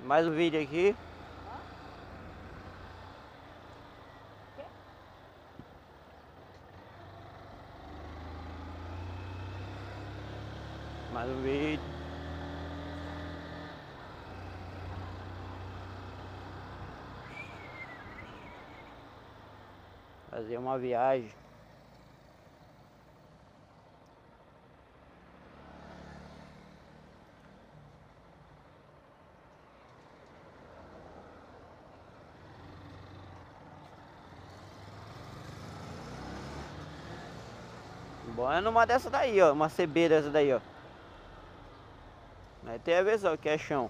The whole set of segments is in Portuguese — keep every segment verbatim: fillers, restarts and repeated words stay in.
Mais um vídeo aqui. Mais um vídeo. Fazer uma viagem. Bom é numa dessa daí, ó. Uma C B dessa daí, ó. Aí tem a ver só que é chão.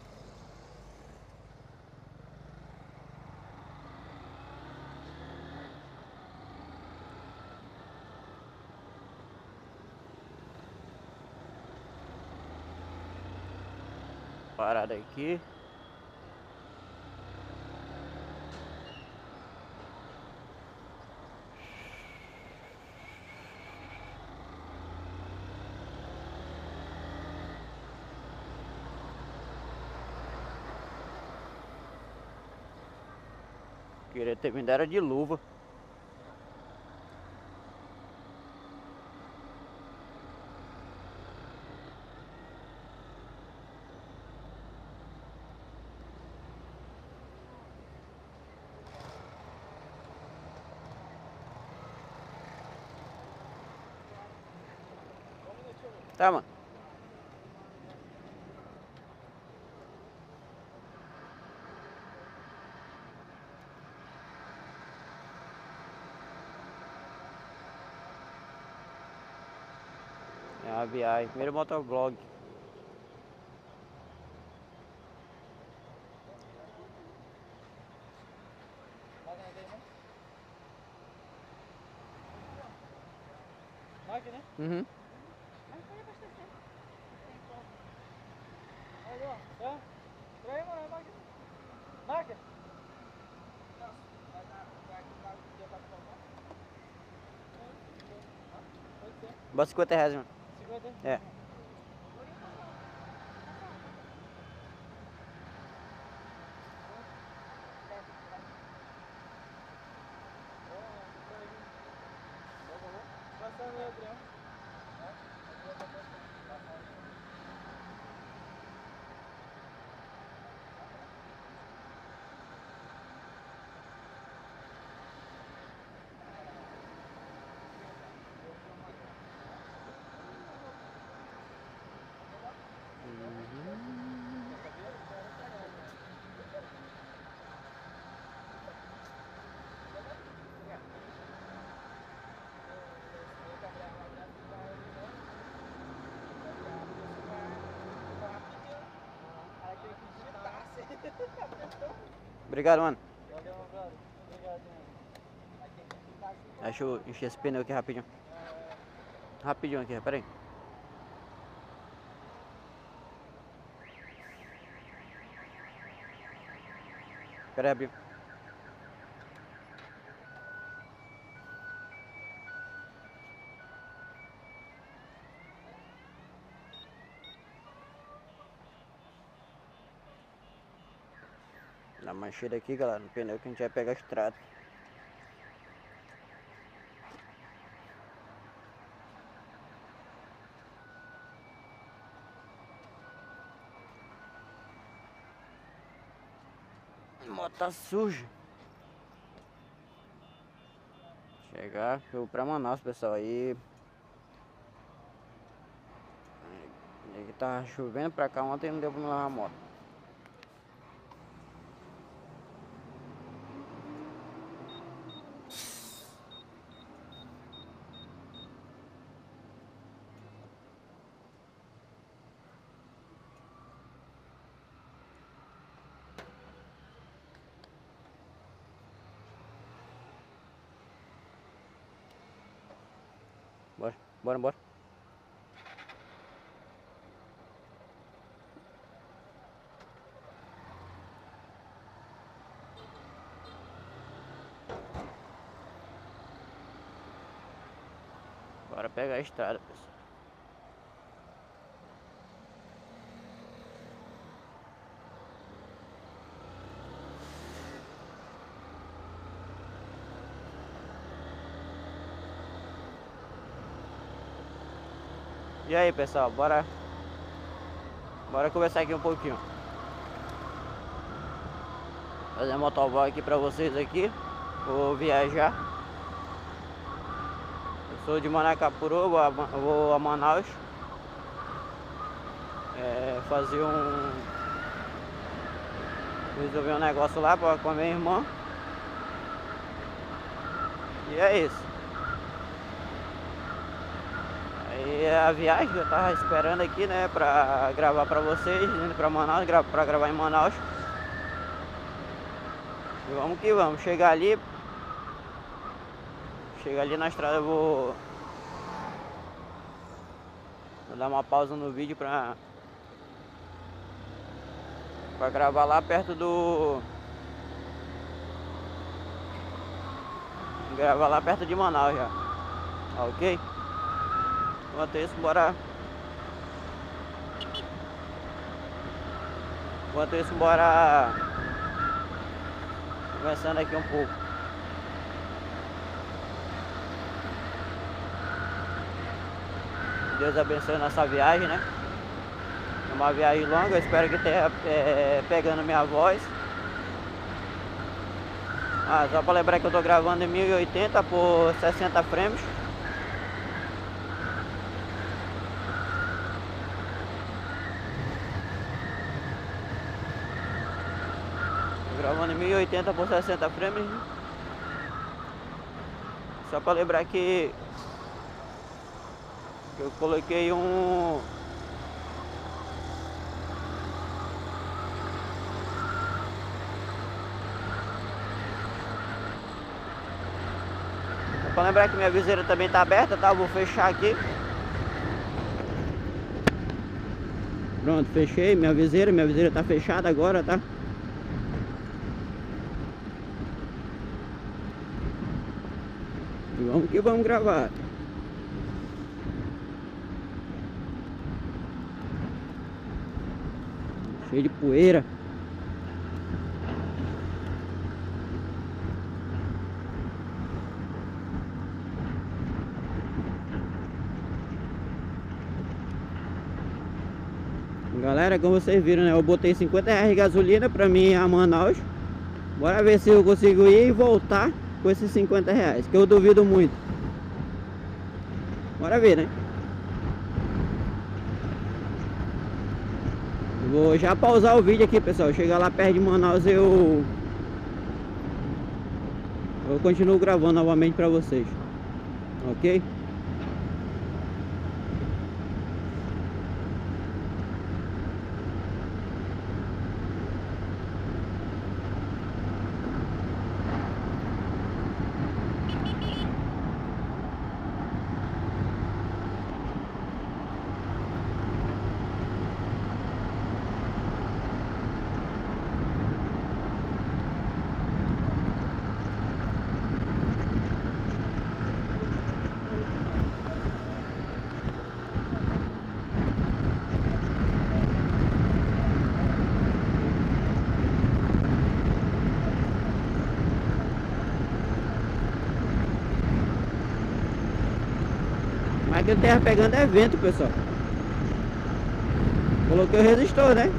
Parada aqui. Queria ter me dado de luva. Tá, mano. É uma viagem. Primeiro motovlog. Máquina? Uhum. Mas pode abastecer. Tem como. Aí, ó. Tá? Traga aí, mano. É máquina. Máquina? Pode ser. Bota cinquenta reais, mano. cinquenta? É. Passando aí, Adriano. Obrigado, mano. Valeu, meu brother. Obrigado, mano. Deixa eu encher esse pneu aqui rapidinho. Rapidinho aqui, pera aí. Pera aí, rapidinho. Dá uma enchida aqui, galera, no pneu que a gente vai pegar a estrada. A moto tá suja. Chegar, eu vou pra Manaus, pessoal, aí. Aí tava chovendo pra cá ontem e não deu pra me lavar a moto. Bora, bora, bora. Bora pegar a estrada, pessoal. E aí, pessoal, bora Bora conversar aqui um pouquinho. Fazer um motovlog aqui pra vocês aqui. Vou viajar. Eu sou de Manacapuru, vou a, vou a Manaus. É, fazer um... Resolver um negócio lá pra, com a minha irmã. E é isso. Aí a viagem que eu tava esperando aqui, né, pra gravar pra vocês, indo pra Manaus, gra pra gravar em Manaus. E vamos que vamos, chegar ali. Chegar ali na estrada, eu vou, vou dar uma pausa no vídeo pra, pra gravar lá perto do... Gravar lá perto de Manaus já. Ok? Enquanto isso, bora... Enquanto isso, bora... Conversando aqui um pouco. Deus abençoe nossa viagem, né? É uma viagem longa, eu espero que esteja é, pegando minha voz. Ah, só para lembrar que eu tô gravando em mil e oitenta por sessenta frames. Gravando em mil e oitenta por sessenta frames. Só para lembrar que eu coloquei um Só para lembrar que minha viseira também tá aberta, tá? Eu vou fechar aqui. Pronto, fechei minha viseira, minha viseira tá fechada agora, tá? E vamos que vamos gravar. Cheio de poeira. Galera, como vocês viram, né? Eu botei cinquenta reais de gasolina pra mim ir a Manaus. Bora ver se eu consigo ir e voltar com esses cinquenta reais, que eu duvido muito. Bora ver, né? Vou já pausar o vídeo aqui, pessoal. Chegar lá perto de Manaus, eu eu continuo gravando novamente pra vocês. Ok? Mas que ele tava pegando é vento, pessoal. Coloquei o resistor, né?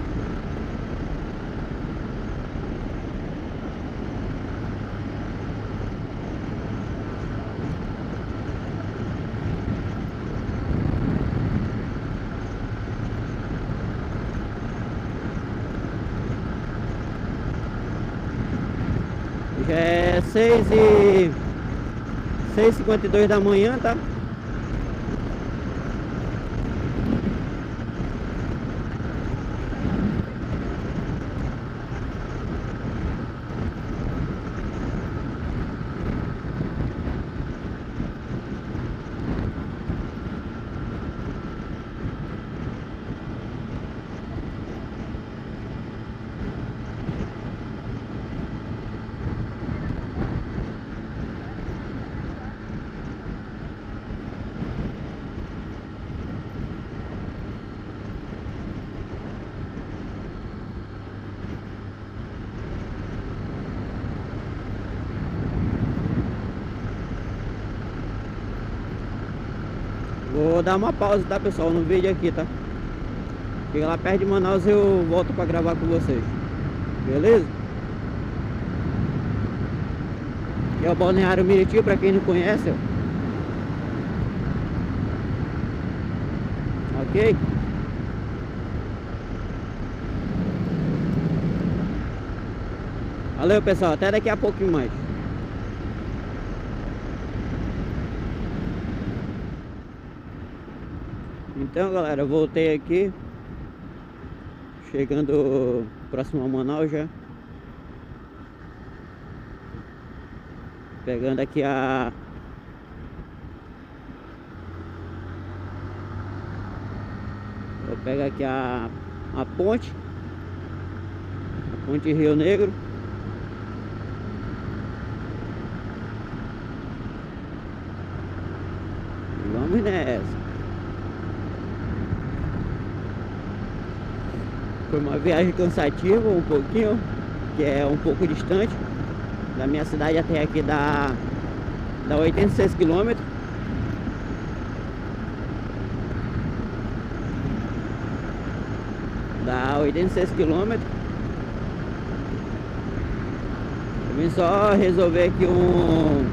Já é seis e seis e cinquenta e dois da manhã, tá? vou dar uma pausa, tá, pessoal, no vídeo aqui, tá? Chega lá perto de Manaus, eu volto pra gravar com vocês. Beleza? Aqui é o Balneário Miritinho, pra quem não conhece, ó. Ok? Valeu, pessoal, até daqui a pouquinho mais. Então, galera, eu voltei aqui, chegando próximo a Manaus já, pegando aqui a vou pegar aqui a, a ponte a ponte Rio Negro. E vamos nessa. Foi uma viagem cansativa um pouquinho, que é um pouco distante da minha cidade até aqui, dá, dá oitenta e seis quilômetros. Dá oitenta e seis quilômetros. Eu vim só resolver aqui um,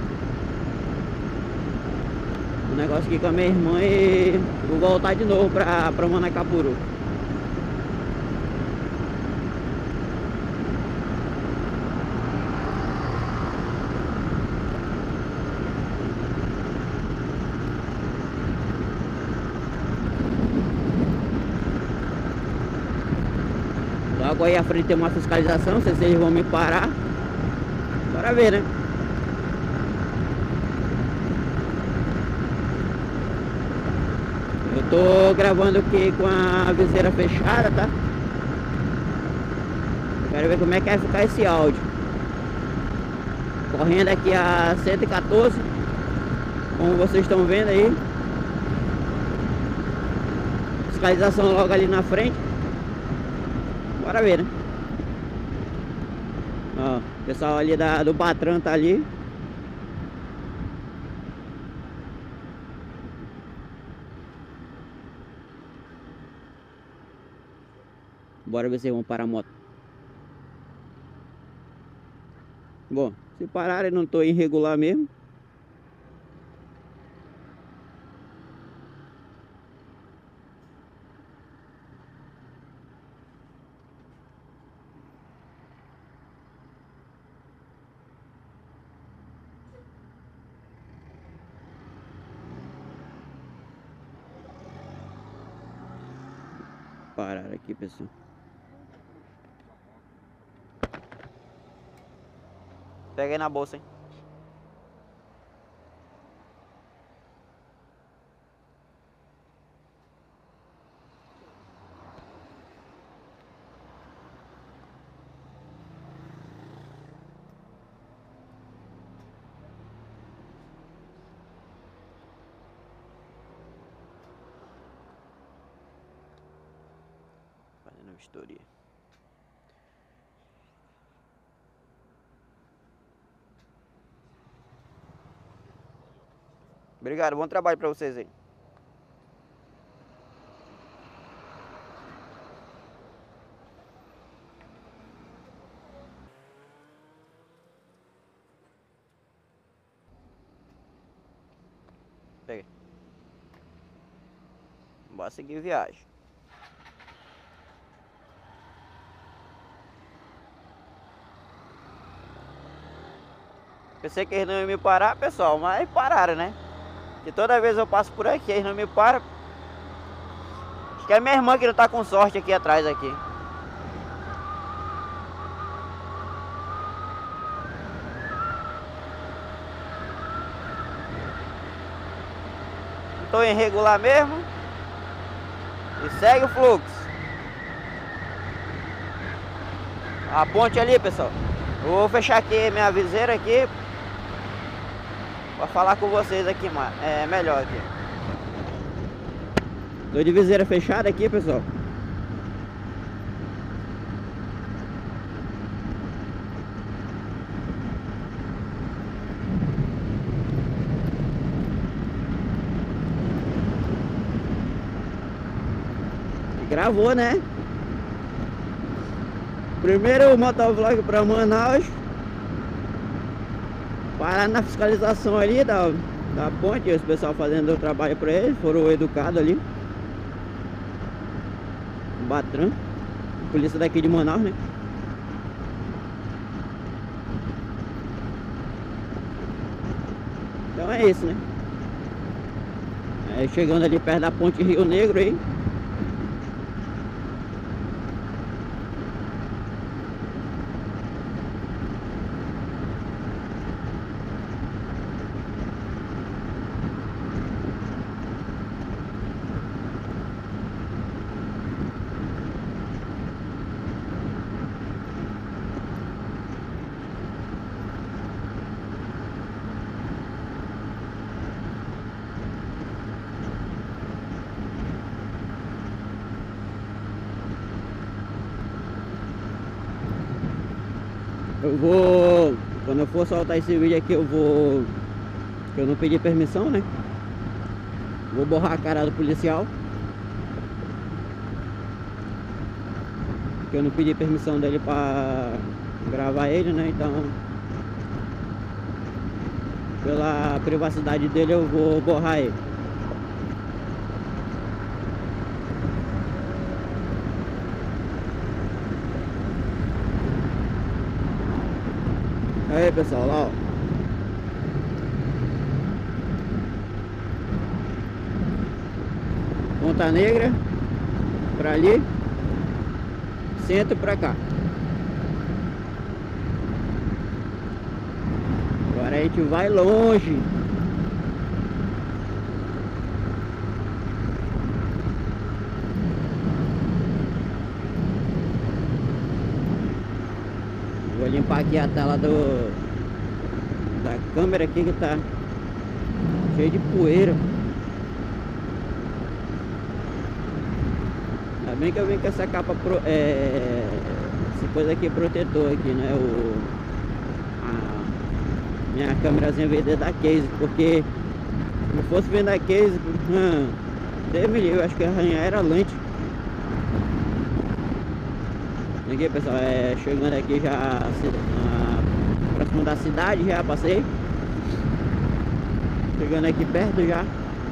um negócio aqui com a minha irmã e vou voltar de novo pra, pra Manacapuru. Logo aí à frente tem uma fiscalização, não sei se eles vão me parar. Bora ver, né? Eu tô gravando aqui com a viseira fechada, tá? Quero ver como é que vai ficar esse áudio. Correndo aqui a cento e quatorze, como vocês estão vendo aí. Fiscalização logo ali na frente. Bora ver, né? Ó, o pessoal ali da, do Batran tá ali. Bora ver se eles vão parar a moto. Bom, se pararem não tô irregular mesmo. Parar aqui, pessoal. Peguei na bolsa, hein? Fazendo vistoria. Obrigado, bom trabalho pra vocês aí. Peguei. Bora seguir viagem. Pensei que eles não iam me parar, pessoal, mas pararam, né? Que toda vez eu passo por aqui, eles não me param. Acho que é minha irmã que não tá com sorte aqui atrás aqui. Tô irregular mesmo. E segue o fluxo. A ponte ali, pessoal. Eu vou fechar aqui minha viseira aqui pra falar com vocês aqui, é melhor aqui. Tô de viseira fechada aqui, pessoal. Gravou, né? Primeiro motovlog pra Manaus. Parar na fiscalização ali da, da ponte. Os pessoal fazendo o trabalho pra eles. Foram educados ali. Batran. Polícia daqui de Manaus, né? Então é isso, né? É, chegando ali perto da ponte Rio Negro aí. Eu vou, quando eu for soltar esse vídeo aqui, eu vou, que eu não pedi permissão, né? Vou borrar a cara do policial, que eu não pedi permissão dele pra gravar ele, né? Então, pela privacidade dele, eu vou borrar ele. Aí pessoal, lá ó. Ponta Negra pra ali, centro pra cá. Agora a gente vai longe. Vou limpar aqui a tela do da câmera aqui que tá cheio de poeira. Ainda bem que eu vim com essa capa pro, é, essa coisa aqui protetor aqui, né? O, a minha câmerazinha veio da case, porque se não fosse vendo da case, hum, Deus me livre, eu acho que arranhar era lente. Aqui pessoal, é, chegando aqui já a, próximo da cidade, já passei. Chegando aqui perto já.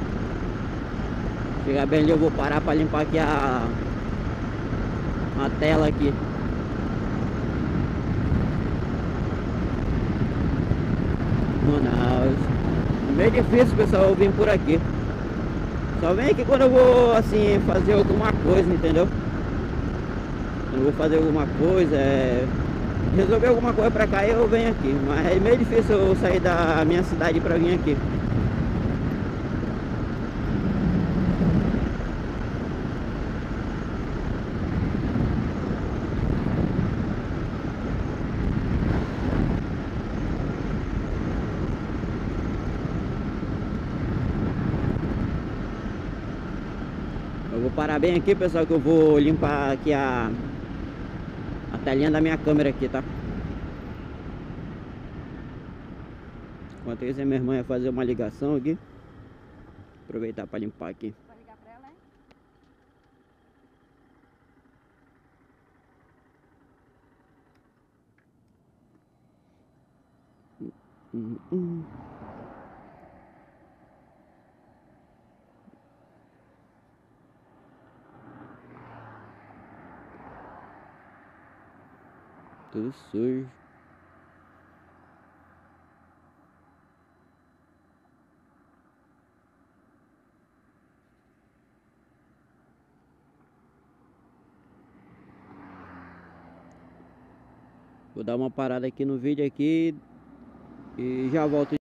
Chegar bem ali, eu vou parar para limpar aqui a, a tela aqui. Manaus. Meio difícil pessoal, eu vim por aqui. Só vem aqui quando eu vou assim fazer alguma coisa, entendeu? Eu vou fazer alguma coisa, é... resolver alguma coisa pra cá, eu venho aqui. Mas é meio difícil eu sair da minha cidade pra vir aqui. Eu vou parar bem aqui, pessoal, que eu vou limpar aqui a a telinha da minha câmera aqui, tá? Enquanto isso, a minha irmã vai fazer uma ligação aqui. Aproveitar para limpar aqui. Vai ligar pra ela, hein? Hum, hum. Tudo sujo. Vou dar uma parada aqui no vídeo aqui e já volto.